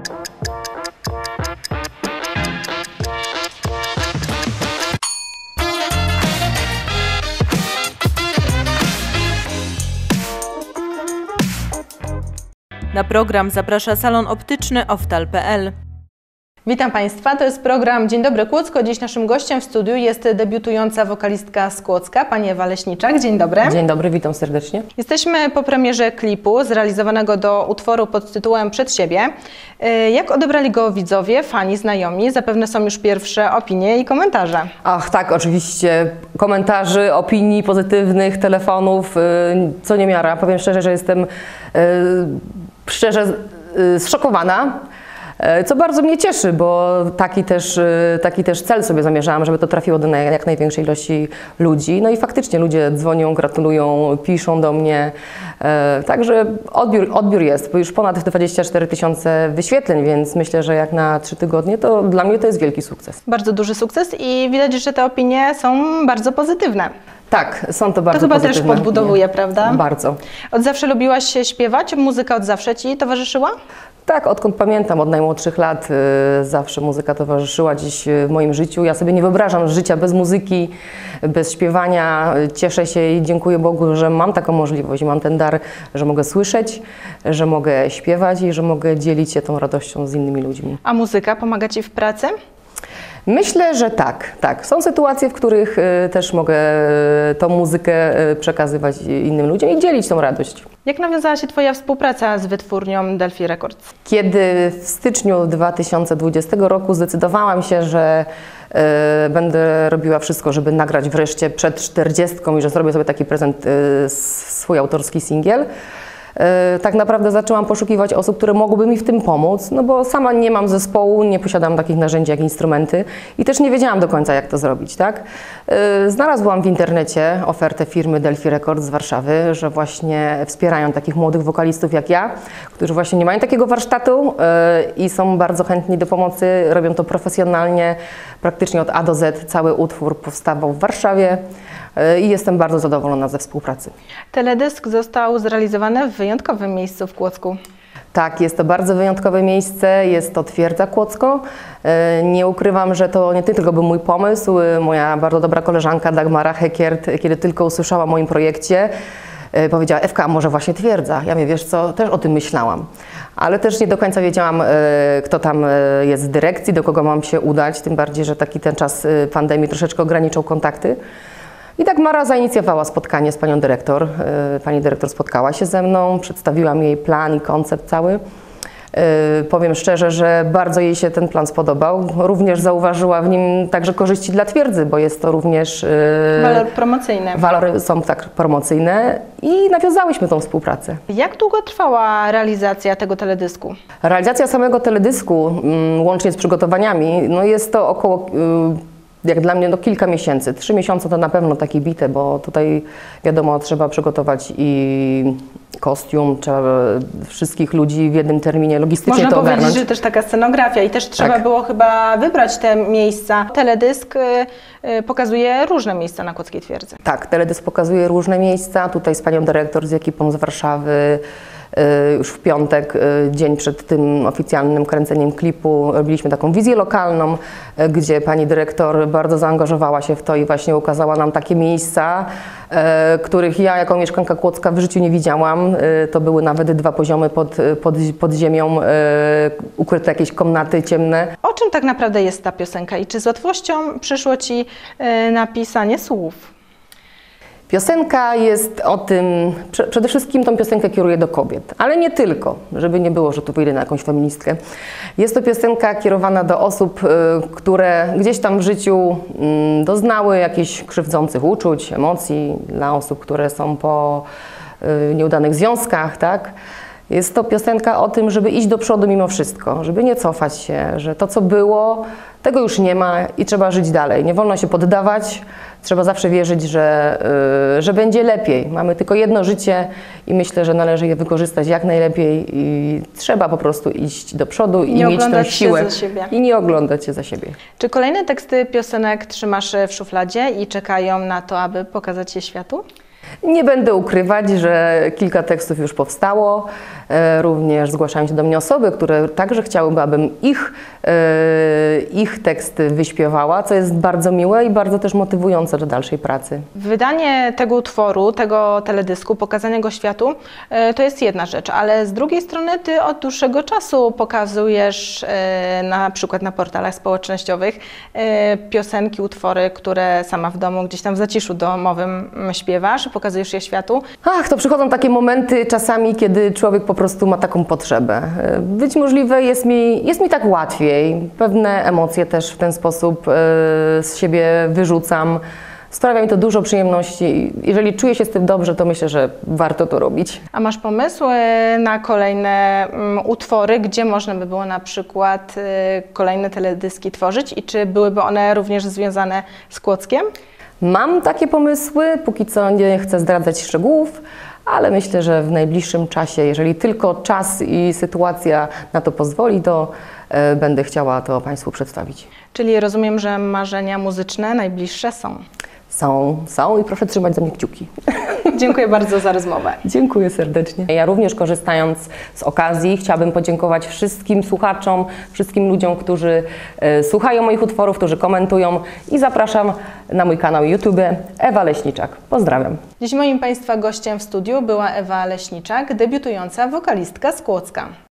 Na program zaprasza salon optyczny Oftal.pl. Witam Państwa, to jest program Dzień dobry Kłodzko. Dziś naszym gościem w studiu jest debiutująca wokalistka z Kłodzka, pani Ewa Leśniczak. Dzień dobry. Dzień dobry, witam serdecznie. Jesteśmy po premierze klipu zrealizowanego do utworu pod tytułem Przed siebie. Jak odebrali go widzowie, fani, znajomi? Zapewne są już pierwsze opinie i komentarze. Ach tak, oczywiście. Komentarzy, opinii pozytywnych, telefonów, co niemiara. Powiem szczerze, że jestem zszokowana. Co bardzo mnie cieszy, bo taki też cel sobie zamierzałam, żeby to trafiło do jak największej ilości ludzi. No i faktycznie ludzie dzwonią, gratulują, piszą do mnie. Także odbiór jest, bo już ponad 24 000 wyświetleń, więc myślę, że jak na 3 tygodnie, to dla mnie to jest wielki sukces. Bardzo duży sukces i widać, że te opinie są bardzo pozytywne. Tak, są to bardzo pozytywne. To chyba pozytywne. też podbudowuje, prawda? Bardzo. Od zawsze lubiłaś się śpiewać? Muzyka od zawsze Ci towarzyszyła? Tak, odkąd pamiętam, od najmłodszych lat zawsze muzyka towarzyszyła dziś w moim życiu. Ja sobie nie wyobrażam życia bez muzyki, bez śpiewania. Cieszę się i dziękuję Bogu, że mam taką możliwość, mam ten dar, że mogę słyszeć, że mogę śpiewać i że mogę dzielić się tą radością z innymi ludźmi. A muzyka pomaga Ci w pracy? Myślę, że tak. Są sytuacje, w których też mogę tą muzykę przekazywać innym ludziom i dzielić tą radość. Jak nawiązała się Twoja współpraca z wytwórnią Delphi Records? Kiedy w styczniu 2020 roku zdecydowałam się, że będę robiła wszystko, żeby nagrać wreszcie przed 40 i że zrobię sobie taki prezent, swój autorski singiel, tak naprawdę zaczęłam poszukiwać osób, które mogłyby mi w tym pomóc, no bo sama nie mam zespołu, nie posiadam takich narzędzi jak instrumenty i też nie wiedziałam do końca, jak to zrobić, tak? Znalazłam w internecie ofertę firmy Delphi Records z Warszawy, że właśnie wspierają takich młodych wokalistów jak ja, którzy właśnie nie mają takiego warsztatu i są bardzo chętni do pomocy, robią to profesjonalnie, praktycznie od A do Z. Cały utwór powstawał w Warszawie i jestem bardzo zadowolona ze współpracy. Teledysk został zrealizowany w wyjątkowym miejscu w Kłodzku. Tak, jest to bardzo wyjątkowe miejsce, jest to Twierdza Kłodzko. Nie ukrywam, że to nie tylko był mój pomysł. Moja bardzo dobra koleżanka Dagmara Hekiert, kiedy tylko usłyszała o moim projekcie, powiedziała: Ewka, a może właśnie Twierdza? Ja mówię, wiesz co, też o tym myślałam. Ale też nie do końca wiedziałam, kto tam jest z dyrekcji, do kogo mam się udać, tym bardziej, że taki ten czas pandemii troszeczkę ograniczał kontakty. I Dagmara zainicjowała spotkanie z panią dyrektor. Pani dyrektor spotkała się ze mną, przedstawiłam jej plan i koncept cały. Powiem szczerze, że bardzo jej się ten plan spodobał. Również zauważyła w nim także korzyści dla Twierdzy, bo jest to również... Walor promocyjny. Walory są tak promocyjne i nawiązałyśmy tą współpracę. Jak długo trwała realizacja tego teledysku? Realizacja samego teledysku, łącznie z przygotowaniami, no jest to około... Jak dla mnie kilka miesięcy, 3 miesiące to na pewno takie bite, bo tutaj wiadomo, trzeba przygotować i kostium, trzeba wszystkich ludzi w jednym terminie logistycznie Można to ogarnąć. powiedzieć, że też taka scenografia i też trzeba było chyba wybrać te miejsca. Teledysk pokazuje różne miejsca na Kłodzkiej Twierdzy. Tak, teledysk pokazuje różne miejsca, tutaj z panią dyrektor, z ekipą z Warszawy. Już w piątek, dzień przed tym oficjalnym kręceniem klipu, robiliśmy taką wizję lokalną, gdzie pani dyrektor bardzo zaangażowała się w to i właśnie ukazała nam takie miejsca, których ja jako mieszkanka Kłodzka w życiu nie widziałam. To były nawet 2 poziomy pod ziemią, ukryte jakieś komnaty ciemne. O czym tak naprawdę jest ta piosenka i czy z łatwością przyszło Ci napisanie słów? Piosenka jest o tym, przede wszystkim tą piosenkę kieruję do kobiet, ale nie tylko, żeby nie było, że tu wyjdę na jakąś feministkę. Jest to piosenka kierowana do osób, które gdzieś tam w życiu doznały jakichś krzywdzących uczuć, emocji, dla osób, które są po nieudanych związkach, tak? Jest to piosenka o tym, żeby iść do przodu mimo wszystko, żeby nie cofać się, że to, co było, tego już nie ma i trzeba żyć dalej. Nie wolno się poddawać, trzeba zawsze wierzyć, że będzie lepiej. Mamy tylko jedno życie i myślę, że należy je wykorzystać jak najlepiej i trzeba po prostu iść do przodu i mieć tę siłę. I nie oglądać się za siebie. Czy kolejne teksty piosenek trzymasz w szufladzie i czekają na to, aby pokazać je światu? Nie będę ukrywać, że kilka tekstów już powstało. Również zgłaszają się do mnie osoby, które także chciałyby, abym ich teksty wyśpiewała, co jest bardzo miłe i bardzo też motywujące do dalszej pracy. Wydanie tego utworu, tego teledysku, pokazanie go światu, to jest jedna rzecz, ale z drugiej strony Ty od dłuższego czasu pokazujesz na przykład na portalach społecznościowych piosenki, utwory, które sama w domu, gdzieś tam w zaciszu domowym śpiewasz, pokazujesz je światu. Ach, to przychodzą takie momenty czasami, kiedy człowiek po prostu ma taką potrzebę. Być możliwe jest mi tak łatwiej. Pewne emocje też w ten sposób z siebie wyrzucam. Sprawia mi to dużo przyjemności. Jeżeli czuję się z tym dobrze, to myślę, że warto to robić. A masz pomysły na kolejne utwory, gdzie można by było na przykład kolejne teledyski tworzyć i czy byłyby one również związane z Kłodzkiem? Mam takie pomysły, póki co nie chcę zdradzać szczegółów, ale myślę, że w najbliższym czasie, jeżeli tylko czas i sytuacja na to pozwoli, to będę chciała to Państwu przedstawić. Czyli rozumiem, że marzenia muzyczne najbliższe są. Są i proszę trzymać za mnie kciuki. Dziękuję bardzo za rozmowę. Dziękuję serdecznie. Ja również, korzystając z okazji, chciałabym podziękować wszystkim słuchaczom, wszystkim ludziom, którzy słuchają moich utworów, którzy komentują i zapraszam na mój kanał YouTube Ewa Leśniczak. Pozdrawiam. Dziś moim Państwa gościem w studiu była Ewa Leśniczak, debiutująca wokalistka z Kłodzka.